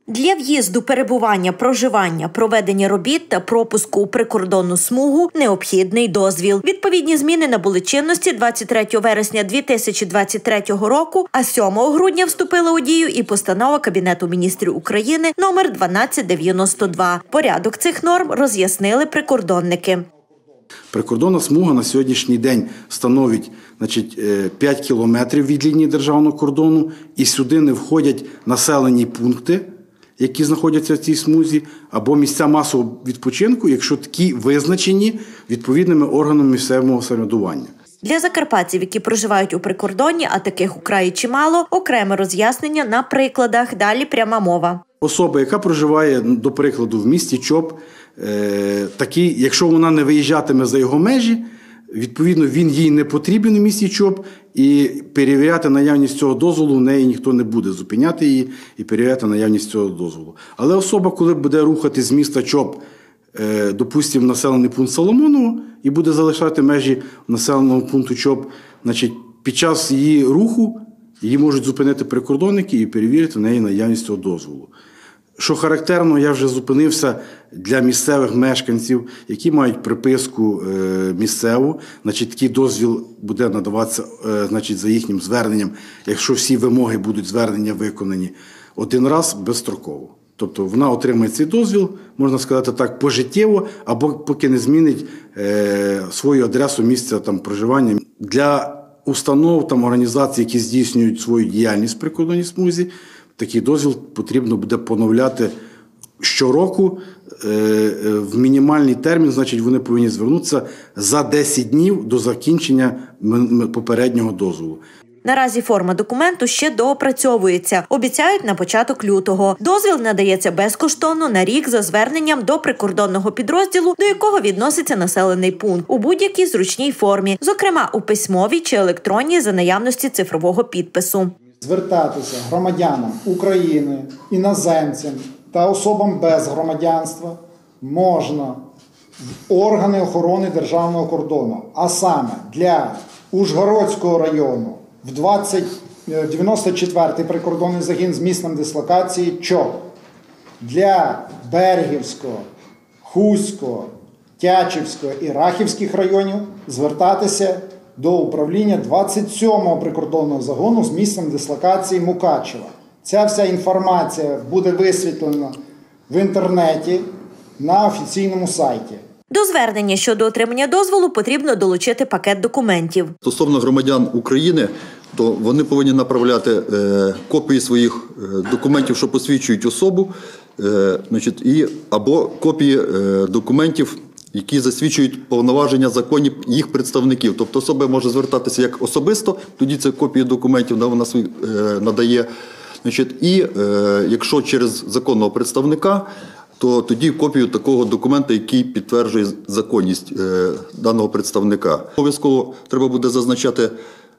Для в'їзду, перебування, проживання, проведення робіт та пропуску у прикордонну смугу необхідний дозвіл. Відповідні зміни набули чинності 23 вересня 2023 року, а 7 грудня вступила у дію і постанова Кабінету міністрів України номер 1292. Порядок цих норм роз'яснили прикордонники. Прикордонна смуга на сьогоднішній день становить 5 кілометрів від лінії державного кордону, і сюди не входять населені пункти, які знаходяться в цій смузі, або місця масового відпочинку, якщо такі визначені відповідними органами місцевого самоврядування. Для закарпатців, які проживають у прикордонні, а таких у краї чимало, окреме роз'яснення на прикладах. Далі пряма мова. Особа, яка проживає, до прикладу, в місті Чоп, якщо вона не виїжджатиме за його межі, відповідно, він їй не потрібен у місті Чоп, і перевіряти наявність цього дозволу в неї ніхто не буде, зупиняти її і перевіряти наявність цього дозволу. Але особа, коли буде рухати з міста Чоп, допустимо, населений пункт Соломоново, і буде залишати межі населеного пункту Чоп, під час її руху її можуть зупинити прикордонники і перевірити в неї наявність цього дозволу. Що характерно, я вже зупинився для місцевих мешканців, які мають приписку місцеву. Такий дозвіл буде надаватися за їхнім зверненням, якщо всі вимоги будуть звернення виконані, один раз безстроково. Тобто вона отримає цей дозвіл, можна сказати так, пожиттєво, або поки не змінить свою адресу місця проживання. Для установ, організацій, які здійснюють свою діяльність в прикордонній смузі, такий дозвіл потрібно буде поновляти щороку в мінімальний термін, вони повинні звернутися за 10 днів до закінчення попереднього дозволу. Наразі форма документу ще доопрацьовується. Обіцяють на початок лютого. Дозвіл надається безкоштовно на рік за зверненням до прикордонного підрозділу, до якого відноситься населений пункт, у будь-якій зручній формі, зокрема у письмовій чи електронній за наявності цифрового підпису. Звертатися громадянам України, іноземцям та особам без громадянства можна в органи охорони державного кордону, а саме для Ужгородського району в 94-й прикордонний загін з місцем дислокації ЧОП, для Берегівського, Хуського, Тячівського і Рахівських районів звертатися до управління 27-го прикордонного загону з місцем дислокації Мукачева. Ця вся інформація буде висвітлена в інтернеті на офіційному сайті. До звернення щодо отримання дозволу потрібно долучити пакет документів. Стосовно громадян України, то вони повинні направляти копії своїх документів, що посвідчують особу, або копії документів, які засвідчують повноваження законів їх представників. Тобто особа може звертатися як особисто, тоді це копії документів вона надає. І якщо через законного представника, то тоді копію такого документа, який підтверджує законність даного представника. Обов'язково треба буде зазначати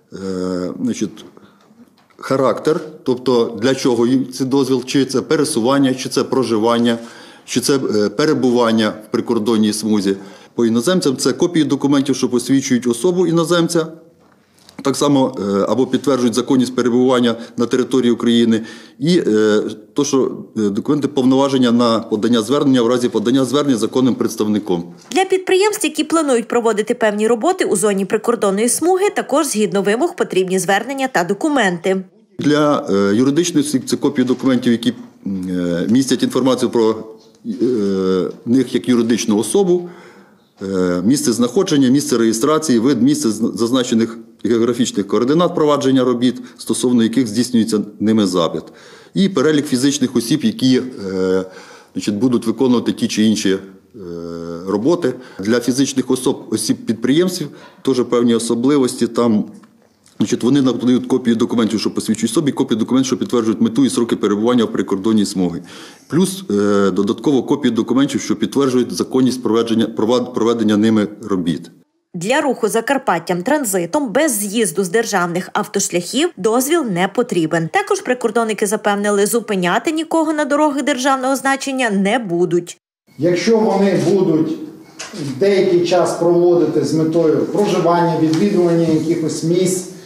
характер, тобто для чого цей дозвіл, чи це пересування, чи це проживання, чи це перебування в прикордонній смузі. По іноземцям це копії документів, що посвідчують особу іноземця, так само або підтверджують законність перебування на території України, і то, що документи повноваження на подання звернення в разі подання звернення законним представником. Для підприємств, які планують проводити певні роботи у зоні прикордонної смуги, також згідно вимог потрібні звернення та документи. Для юридичних осіб це копії документів, які містять інформацію про них як юридичну особу, місце знаходження, місце реєстрації, вид, місце зазначених географічних координат провадження робіт, стосовно яких здійснюється ними запит. І перелік фізичних осіб, які будуть виконувати ті чи інші роботи. Для фізичних осіб підприємців теж певні особливості. Там вони надають копії документів, що посвідчують собі, копії документів, що підтверджують мету і сроки перебування в прикордонній смузі. Плюс додатково копії документів, що підтверджують законність проведення ними робіт. Для руху Закарпаттям транзитом без з'їзду з державних автошляхів дозвіл не потрібен. Також прикордонники запевнили, зупиняти нікого на дорогах державного значення не будуть. Якщо вони будуть деякий час проводити з метою проживання, відвідування якихось місць,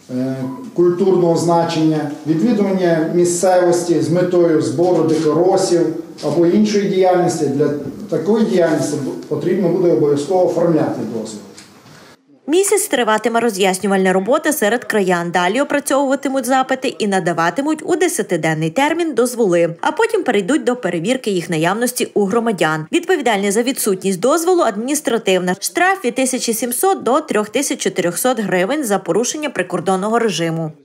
культурного значення, відвідування місцевості з метою збору дикоросів або іншої діяльності. Для такої діяльності потрібно буде обов'язково оформляти дозвіл. Місяць триватиме роз'яснювальна робота серед краян. Далі опрацьовуватимуть запити і надаватимуть у 10-денний термін дозволи, а потім перейдуть до перевірки їх наявності у громадян. Відповідальність за відсутність дозволу адміністративна. Штраф від 1700 до 3400 гривень за порушення прикордонного режиму.